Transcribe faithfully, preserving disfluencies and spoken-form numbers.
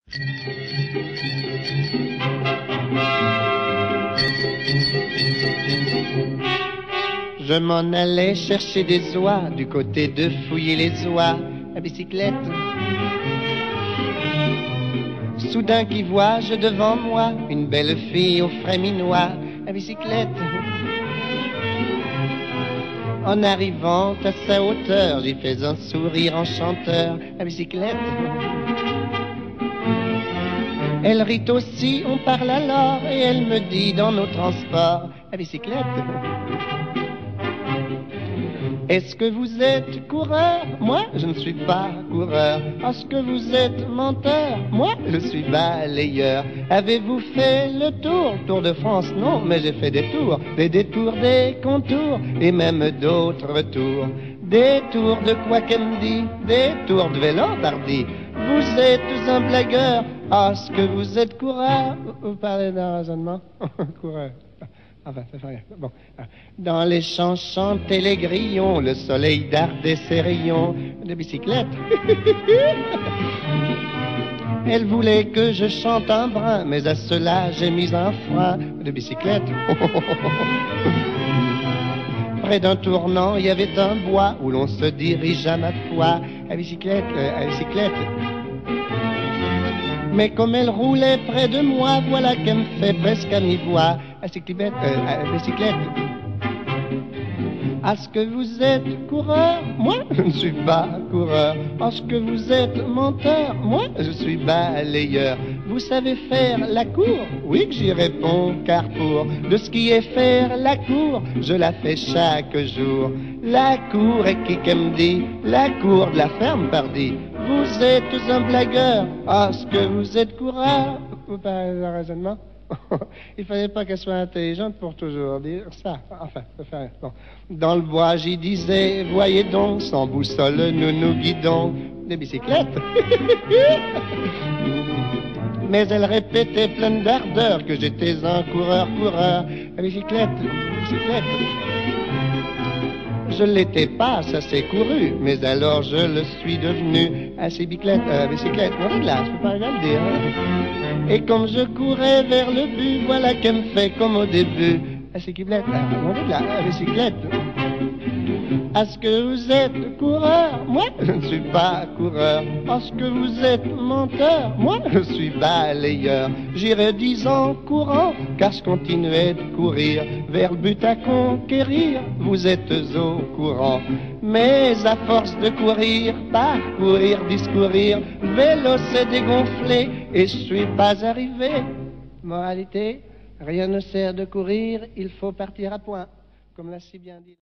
Je m'en allais chercher des oies du côté de fouiller les oies à bicyclette. Soudain qui vois-je devant moi une belle fille au frais minois à bicyclette. En arrivant à sa hauteur, j'y fais un sourire enchanteur à bicyclette. Elle rit aussi, on parle alors, et elle me dit dans nos transports à bicyclette. Est-ce que vous êtes coureur? Moi, je ne suis pas coureur. Est-ce que vous êtes menteur? Moi, je suis balayeur. Avez-vous fait le tour? Tour de France? Non, mais j'ai fait des tours, des détours, des contours, et même d'autres tours. Des tours de quoi qu'elle me dit? Des tours de vélo dardi. Vous êtes un blagueur. Est-ce que vous êtes coureur? Vous parlez d'un raisonnement? Coureur. Enfin, ça fait rien. Bon. Dans les champs chantaient les grillons, le soleil dardait ses rayons de bicyclette. Elle voulait que je chante un brin, mais à cela j'ai mis un frein de bicyclette. Près d'un tournant, il y avait un bois où l'on se dirige à ma foi à bicyclette, euh, à bicyclette. Mais comme elle roulait près de moi, voilà qu'elle me fait presque à mi-voix à bicyclette, euh, à bicyclette. Est-ce que vous êtes coureur? Moi, je ne suis pas coureur. Est-ce que vous êtes menteur? Moi, je suis balayeur. Vous savez faire la cour? Oui que j'y réponds, car pour de ce qui est faire la cour, je la fais chaque jour. La cour est qui qu'elle me dit? La cour de la ferme, pardi. Vous êtes un blagueur. Est-ce que vous êtes coureur? Vous parlez de raisonnement? Il fallait pas qu'elle soit intelligente pour toujours dire ça. Enfin, ça fait rien. Bon. Dans le bois, j'y disais, voyez donc, sans boussole, nous nous guidons. Des bicyclettes. Mais elle répétait pleine d'ardeur que j'étais un coureur-coureur. À bicyclette, bicyclette. Je l'étais pas, ça s'est couru, mais alors je le suis devenu. À ces bicyclettes, euh, bicyclette, non, là, je peux pas rien dire. Hein. Et comme je courais vers le but, voilà qu'elle me fait comme au début. À ces bicyclettes, non, là, à bicyclette. Est-ce que vous êtes coureur? Moi, je ne suis pas coureur. Est-ce que vous êtes menteur? Moi, je suis balayeur. J'irai dix ans courant, car je continuais de courir vers le but à conquérir. Vous êtes au courant. Mais à force de courir, parcourir, discourir, le vélo s'est dégonflé et je suis pas arrivé. Moralité, rien ne sert de courir, il faut partir à point, comme l'a si bien dit.